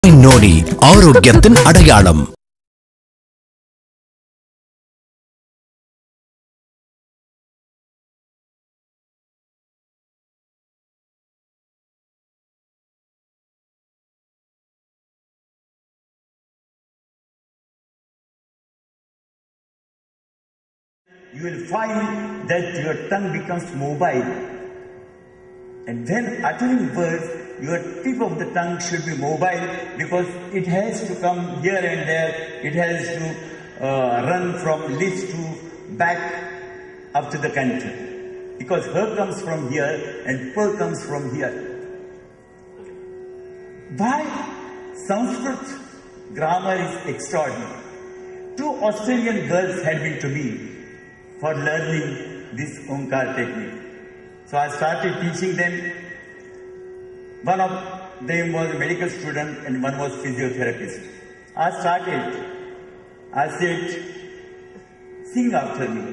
நோடி ஆரோக்கியத்தின் அடையாளம். You will find that your tongue becomes mobile. And when uttering words, your tip of the tongue should be mobile because it has to come here and there. It has to run from lips to back up to the country. Because her comes from here and per comes from here. Why Sanskrit grammar is extraordinary. 2 Australian girls had been to me for learning this Omkar technique. So I started teaching them. One of them was a medical student and one was physiotherapist. I said, sing after me.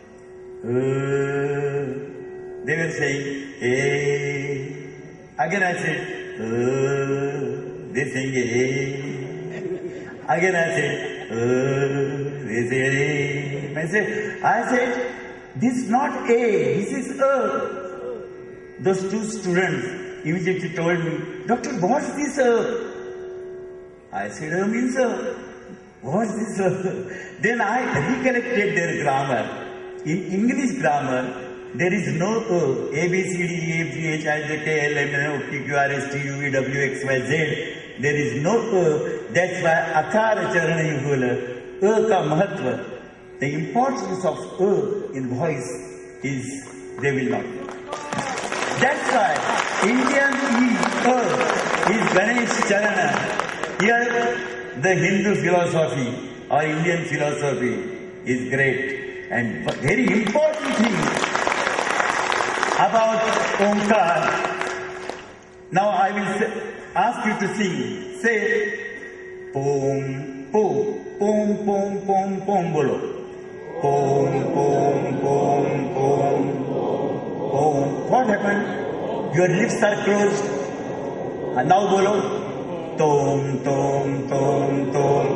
They were saying, eh. Again I said, they sang, eh. Again I said, they say, I said, this is not A, this is A. Those 2 students immediately told me, Doctor, what's this A? I said, A means A. What's this A? Then I recollected their grammar. In English grammar, there is no A. A, B, C, D, E, F, G, H, I, J, K, L, M, N, O, P, Q, R, S, T, U, V, W, X, Y, Z. There is no A. That's why Akara Charana Yugula, A ka mahatva. The importance of A in voice is they will not know. That's why Indian E, A is Ganesh Charana. Here the Hindu philosophy or Indian philosophy is great. And very important thing about Omkar. Now I will ask you to sing. Say, Pom, Pom, Pom, Pom, Pom, Pom, bolo. Pom, Pom, Pom, Pom, Pom. What happened? Your lips are closed. And now bolo. Tom, Tom, Tom, Tom.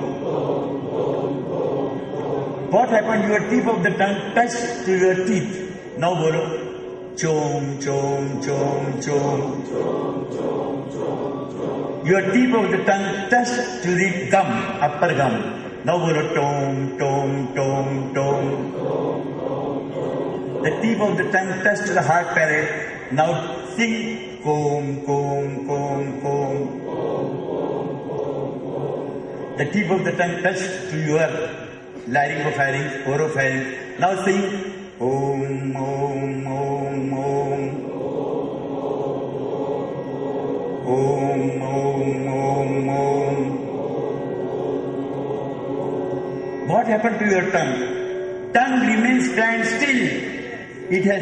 What happened? Your tip of the tongue touched to your teeth. Now bolo. Chom, chom, chom, chom. Your tip of the tongue touched to the gum, upper gum. Now bolo tom, tom, tom, tom. The tip of the tongue touched to the hard palate. Now sing com, com, com, com. The tip of the tongue touched to your laryngopharynx, oropharynx. Now sing om, om, om, om. Om, om, om, om. What happened to your tongue? Tongue remains stand still. It has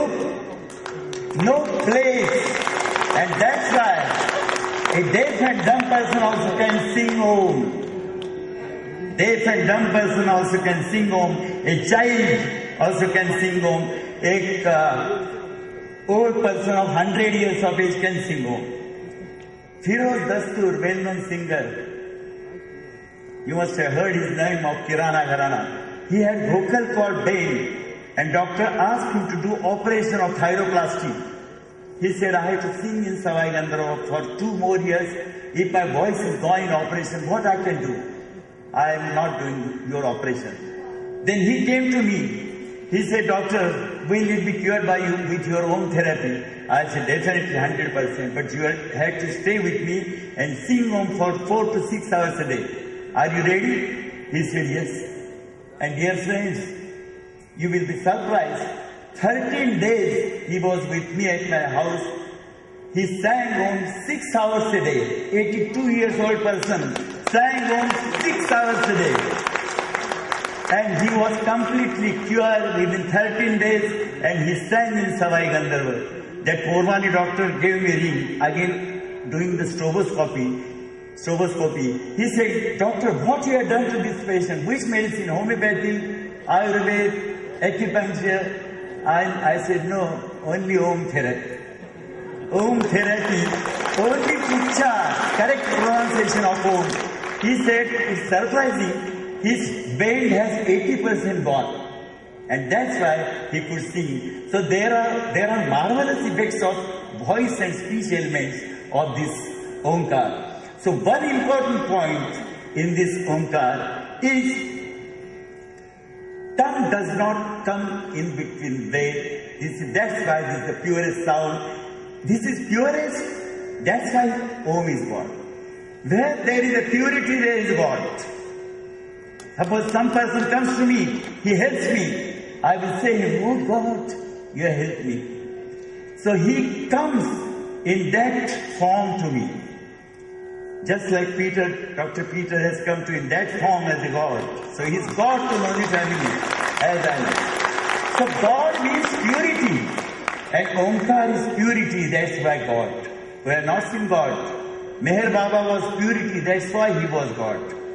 no place. And that's why a deaf and dumb person also can sing Om. Deaf and dumb person also can sing Om. A child also can sing Om. A old person of 100 years of age can sing Om. Firoz Dastur, well-known singer. You must have heard his name of Kirana Gharana. He had vocal cord pain and doctor asked him to do operation of thyroplasty. He said, I have to sing in Savai Gandharva for 2 more years. If my voice is gone in operation, what I can do? I am not doing your operation. Then he came to me. He said, Doctor, will it be cured by you with your own therapy? I said, definitely 100%, but you have to stay with me and sing Om for 4 to 6 hours a day. Are you ready? He said, yes. And dear friends, you will be surprised. 13 days he was with me at my house. He sang Om 6 hours a day. 82 years old person sang Om 6 hours a day. And he was completely cured within 13 days and he sang in Savai Gandharva. That Porvani doctor gave me a ring, again doing the stroboscopy. He said, Doctor, what you have done to this patient? Which medicine? Homeopathy, Ayurveda, acupuncture? I said, no, only Om therapy. Om therapy only Pucha, correct pronunciation of Om. He said, it's surprising, his brain has 80% gone. And that's why he could sing. So there are marvelous effects of voice and speech elements of this Omkar. So one important point in this Omkar is tongue does not come in between brain. That's why this is the purest sound. This is purest, that's why Om is God. Where there is a purity, there is God. Suppose some person comes to me, he helps me. I will say him, oh God, you have helped me. So he comes in that form to me. Just like Peter, Dr. Peter has come to in that form as a God. So he's God to nullify me as I am. So God means purity. And Omkar is purity, that's why God. We are not seen God. Meher Baba was purity, that's why he was God.